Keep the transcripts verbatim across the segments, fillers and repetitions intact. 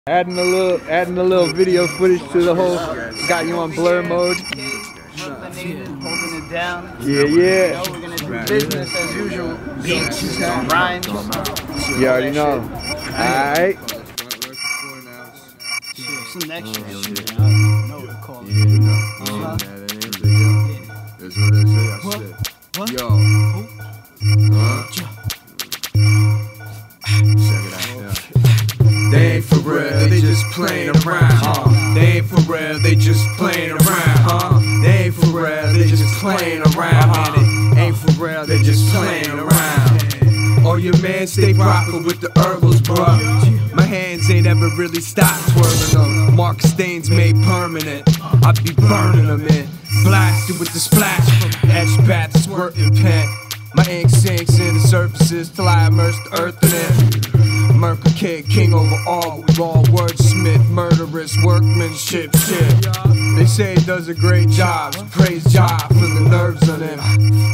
Adding a little, adding a little video footage to the whole. Got you on blur mode. Holding it down. Yeah, yeah. You know, we're gonna do business as usual. Beats, rhymes. You already know. Alright. Some next shit. I don't know what to call it. Yeah, you know. Uh-huh. That's what I say. I said. What? Yo. Huh? Check it out. Yeah. They ain't for real, they just playing around, huh? They ain't for real, they just playing around, huh? They ain't for real, they just playing around, huh? Ain't for real, they just playing around. Or your man stay proper with the herbals, bruh. My hands ain't ever really stopped twirling them. Mark stains made permanent. I be burning them in, blasted with the splash from etch bath squirting pen. My ink sinks in the surfaces till I immerse the earth in it. Merker Kid, king over all, raw wordsmith, murderous workmanship shit. They say he does a great job, praise job for the nerves on him.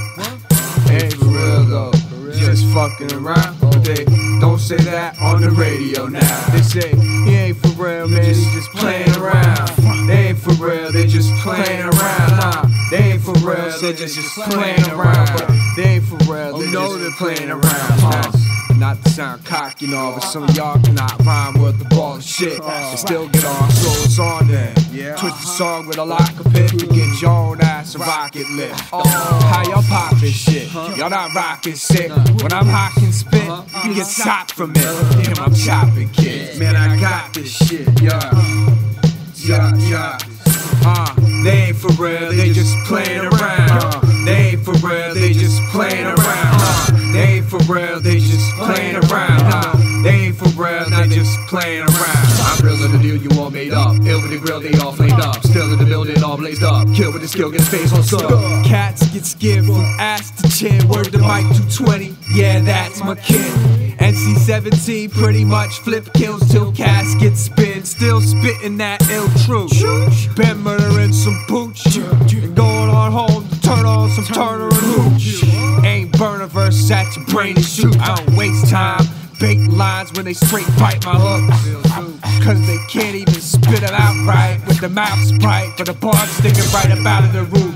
Ain't for real though, just fucking around. But they don't say that on the radio now. They say he ain't for real, man, he's just playing around. They ain't for real, they just playing around. Nah, they ain't for real, they just just playing around. But they ain't for real, they know they're playing around. Huh? Not to sound cocky, you know, but some of y'all cannot rhyme with the ball and shit and still get on, so it's on there. Twist the song with a lock of pit to get your own ass a rocket lit. Oh, how y'all poppin' shit? Y'all not rockin' sick. When I'm hockin' spit, you get socked from it. Damn, I'm chopping kids. Man, I got this shit, yeah. Yeah, yeah. Uh, they ain't for real, they just playin' around. Uh, they ain't for real, they just playin' around. Uh, they ain't for real, they just playin' around. Uh, they ain't for real, they just playin' around. I'm real in the deal you all made up. Ill with the grill, they all flamed up. Still in the building, all blazed up. Kill with the skill, get his face on sub. Cats get skinned from ass to chin. Word to Mike two twenty, yeah, that's my kid. N C seventeen pretty much flip kills till caskets spin. Still spitting that ill truth. Been murdering some pooch and going on home to turn on some Turner and Hooch. Ain't burn a verse at your brain and shoot. I don't waste time bait lines when they straight bite my hooks. Cause they can't even spit it out right with the mouth sprite, but the barb sticking right up out of the roof.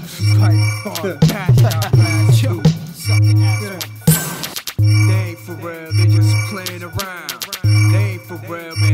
They ain't for real, they just playing around. They ain't for real, man.